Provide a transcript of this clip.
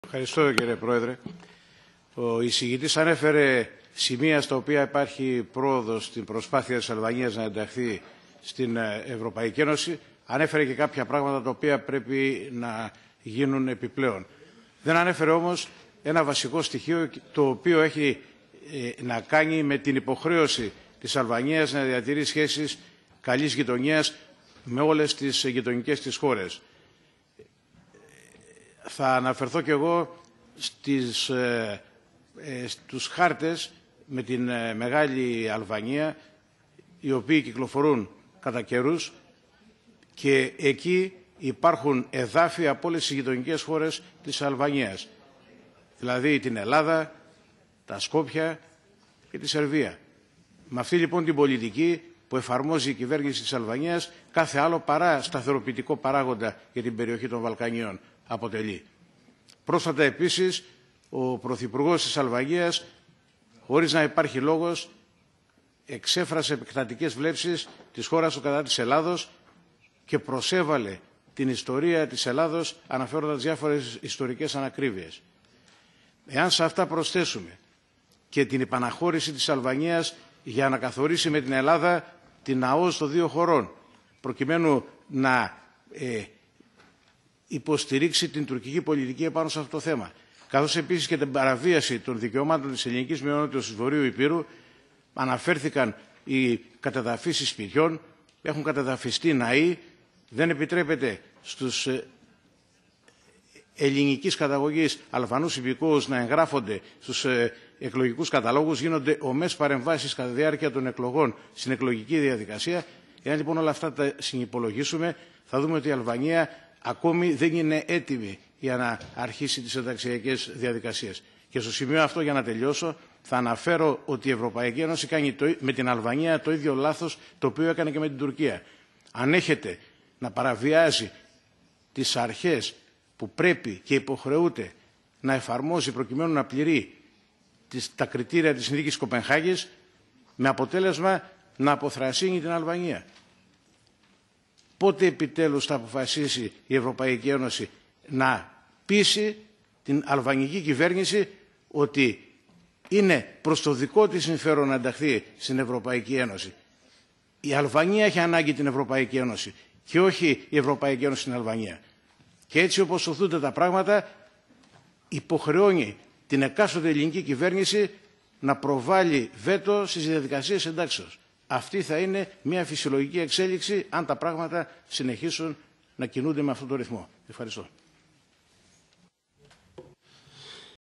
Ευχαριστώ, κύριε Πρόεδρε. Ο εισηγητής ανέφερε σημεία στα οποία υπάρχει πρόοδος στην προσπάθεια της Αλβανίας να ενταχθεί στην Ευρωπαϊκή Ένωση. Ανέφερε και κάποια πράγματα τα οποία πρέπει να γίνουν επιπλέον. Δεν ανέφερε όμως ένα βασικό στοιχείο το οποίο έχει να κάνει με την υποχρέωση της Αλβανίας να διατηρεί σχέσεις καλής γειτονίας με όλες τις γειτονικές της χώρες. Θα αναφερθώ και εγώ στους χάρτες με την Μεγάλη Αλβανία, οι οποίοι κυκλοφορούν κατά καιρούς και εκεί υπάρχουν εδάφη από όλες τις γειτονικές χώρες της Αλβανίας, δηλαδή την Ελλάδα, τα Σκόπια και τη Σερβία. Με αυτή λοιπόν την πολιτική που εφαρμόζει η κυβέρνηση της Αλβανίας, κάθε άλλο παρά σταθεροποιητικό παράγοντα για την περιοχή των Βαλκανίων αποτελεί. Πρόσφατα επίσης ο Πρωθυπουργός της Αλβανίας, χωρίς να υπάρχει λόγος, εξέφρασε επεκτατικές βλέψεις της χώρας του κατά της Ελλάδος και προσέβαλε την ιστορία της Ελλάδος αναφέροντας διάφορες ιστορικές ανακρίβειες. Εάν σε αυτά προσθέσουμε και την επαναχώρηση της Αλβανίας για να καθορίσει με την Ελλάδα την ΑΟΣ των δύο χωρών, προκειμένου να υποστηρίξει την τουρκική πολιτική επάνω σε αυτό το θέμα, καθώς επίσης και την παραβίαση των δικαιωμάτων της ελληνικής μειονότητας του Βορείου Ηπείρου, αναφέρθηκαν οι κατεδαφίσεις σπιτιών, έχουν κατεδαφιστεί ναοί, δεν επιτρέπεται στους ελληνικής καταγωγής Αλβανούς υπηκόους να εγγράφονται στους εκλογικούς καταλόγους, γίνονται ομές παρεμβάσεις κατά τη διάρκεια των εκλογών στην εκλογική διαδικασία. Εάν λοιπόν όλα αυτά τα συνυπολογίσουμε, θα δούμε ότι η Αλβανία ακόμη δεν είναι έτοιμη για να αρχίσει τις ενταξιακές διαδικασίες. Και στο σημείο αυτό, για να τελειώσω, θα αναφέρω ότι η Ευρωπαϊκή Ένωση κάνει με την Αλβανία το ίδιο λάθος το οποίο έκανε και με την Τουρκία. Ανέχεται να παραβιάζει τις αρχές που πρέπει και υποχρεούται να εφαρμόζει προκειμένου να πληρεί τα κριτήρια της Συνθήκης Κοπενχάγης, με αποτέλεσμα να αποθρασύνει την Αλβανία. Πότε επιτέλους θα αποφασίσει η Ευρωπαϊκή Ένωση να πείσει την αλβανική κυβέρνηση ότι είναι προς το δικό της συμφέρον να ενταχθεί στην Ευρωπαϊκή Ένωση? Η Αλβανία έχει ανάγκη την Ευρωπαϊκή Ένωση και όχι η Ευρωπαϊκή Ένωση στην Αλβανία. Και έτσι όπως οθούνται τα πράγματα, υποχρεώνει την εκάστοτε ελληνική κυβέρνηση να προβάλλει βέτο στις διαδικασίες εντάξεως. Αυτή θα είναι μια φυσιολογική εξέλιξη αν τα πράγματα συνεχίσουν να κινούνται με αυτόν τον ρυθμό. Ευχαριστώ.